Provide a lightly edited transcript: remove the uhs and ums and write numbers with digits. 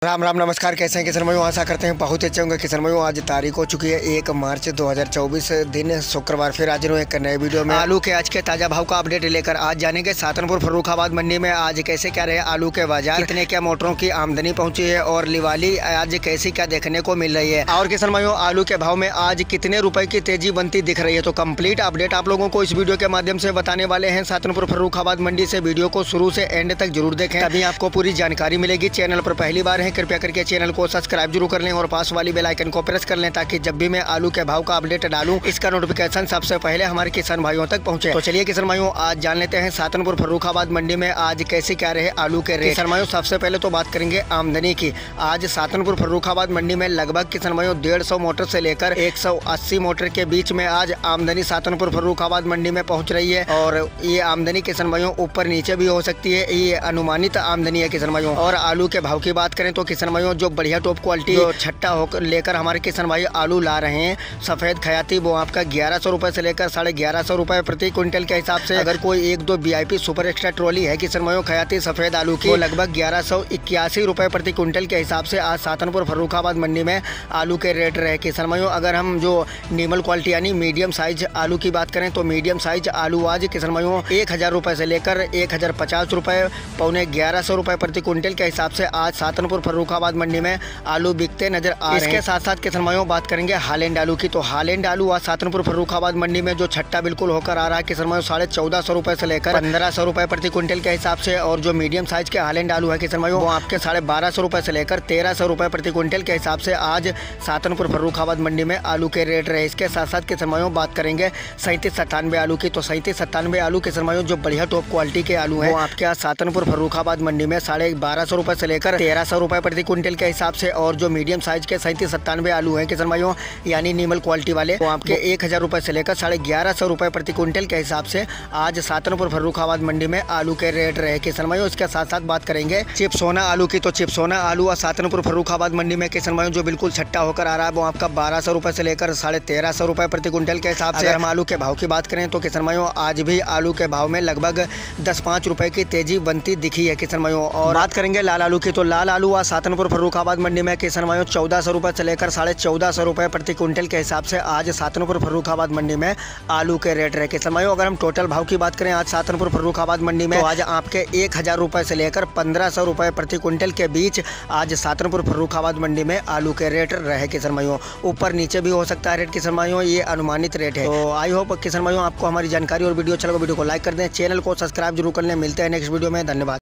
राम राम नमस्कार। कैसे हैं किसान भाइयों? आशा करते हैं बहुत अच्छे होंगे किसान भाइयों। आज तारीख हो चुकी है 1 मार्च 2024 दिन शुक्रवार। फिर आज एक नए वीडियो में आलू के आज के ताजा भाव का अपडेट लेकर आज जानेंगे सातनपुर फर्रुखाबाद मंडी में आज कैसे क्या रहे आलू के बाजार, कितने क्या मोटरों की आमदनी पहुंची है और लिवाली आज कैसी क्या देखने को मिल रही है और किसान भाइयों आलू के भाव में आज कितने रुपए की तेजी बनती दिख रही है। तो कंप्लीट अपडेट आप लोगों को इस वीडियो के माध्यम से बताने वाले हैं सातनपुर फर्रुखाबाद मंडी से। वीडियो को शुरू से एंड तक जरूर देखें, तभी आपको पूरी जानकारी मिलेगी। चैनल पर पहली बार है कृपया करके चैनल को सब्सक्राइब जरूर कर लें और पास वाली बेल आइकन को प्रेस कर लें ताकि जब भी मैं आलू के भाव का अपडेट डालूं इसका नोटिफिकेशन सबसे पहले हमारे किसान भाइयों तक पहुंचे। तो चलिए किसान भाइयों आज जान लेते हैं सातनपुर फर्रुखाबाद मंडी में आज कैसे क्या रहे आलू के रेट। किसान भाइयों सबसे पहले तो बात करेंगे आमदनी की। आज सातनपुर फर्रुखाबाद मंडी में लगभग किसान भाइयों 150 मोटर से लेकर 180 मोटर के बीच में आज आमदनी सातनपुर फर्रुखाबाद मंडी में पहुँच रही है। और ये आमदनी किसान भाइयों ऊपर नीचे भी हो सकती है, ये अनुमानित आमदनी है किसान भाइयों। और आलू के भाव की बात करें तो किसान भाइयों जो बढ़िया टॉप क्वालिटी छट्टा होकर लेकर हमारे किसान भाई आलू ला रहे हैं सफेद खयाती, वो आपका 1100 रुपए से लेकर 1150 रुपए प्रति क्विंटल के हिसाब से। अगर कोई 1-2 VIP सुपर एक्स्ट्रा ट्रॉली है किसान भाइयों खयाती सफेद आलू की, वो लगभग 1181 रुपए प्रति क्विंटल के हिसाब से आज सातनपुर फर्रुखाबाद मंडी में आलू के रेट रहे किसान भाइयों। अगर हम जो नीमल क्वालिटी यानी मीडियम साइज आलू की बात करें तो मीडियम साइज आलू आज किसान भाइयों 1000 रुपए से लेकर 1050 रुपए, 1150 रुपए प्रति क्विंटल के हिसाब से आज सातनपुर फर्रुखाबाद मंडी में आलू बिकते नजर आ रहे हैं। इसके साथ साथ किसान भाइयों बात करेंगे हालैंड आलू की। तो हालैंड आलू आज सातनपुर फर्रुखाबाद मंडी में जो छट्टा बिल्कुल होकर आ रहा है किसान भाइयों 1450 रुपए से लेकर 1500 रुपए प्रति क्विंटल के हिसाब से। और जो मीडियम साइज के हालैंड आलू है किसान भाइयों वो आपके 1250 रुपए से लेकर 1300 रुपए प्रति क्विंटल के हिसाब से आज सातनपुर फर्रुखाबाद मंडी में आलू के रेट रहे। इसके साथ साथ किसान भाइयों बात करेंगे 3797 आलू की। तो 3797 आलू किसान भाइयों जो बढ़िया टॉप क्वालिटी के आलू है वो आपके आज सातनपुर फर्रुखाबाद मंडी में 1250 रुपए से लेकर 1300 रुपए प्रति क्विंटल के हिसाब से। और जो मीडियम साइज के 3797 आलू हैं किसान भाइयों यानी नीमल क्वालिटी वाले वो आपके 1000 रुपए से लेकर 1150 रुपए प्रति क्विंटल के हिसाब से आज सातनपुर फर्रुखाबाद मंडी में आलू के रेट रहे किसान भाइयों। इसके साथ साथ बात करेंगे चिपसोना आलू की। तो चिपसोना आलू सातनपुर फर्रुखाबाद मंडी में किसान भाइयों जो बिल्कुल छट्टा होकर आ रहा है वो आपका 1200 रुपए से लेकर 1350 रुपए प्रति क्विंटल के हिसाब से। हम आलू के भाव की बात करें तो किसान भाइयों आज भी आलू के भाव में लगभग 10-5 रुपए की तेजी बनती दिखी है किसान भाइयों। और बात करेंगे लाल आलू की। तो लाल आलू आज सातनपुर फर्रुखाबाद मंडी में किसान भाइयों 1400 रुपए से लेकर 1450 रुपए प्रति क्विंटल के हिसाब से आज सातनपुर फर्रुखाबाद मंडी में आलू के रेट रहे किसान भाइयों। अगर हम टोटल भाव की बात करें आज सातनपुर फर्रुखाबाद मंडी में तो आज आपके 1000 रुपए से लेकर 1500 रुपए प्रति क्विंटल के बीच आज सातनपुर फर्रुखाबाद मंडी में आलू के रेट रहे किसान भाइयों। ऊपर नीचे भी हो सकता है रेट किसान भाइयों, ये अनुमानित रेट है। तो आई होप किसान भाइयों आपको हमारी जानकारी और वीडियो अच्छा लगा, वीडियो को लाइक कर दें, चैनल को सब्सक्राइब जरूर कर लें। मिलते हैं नेक्स्ट वीडियो में, धन्यवाद।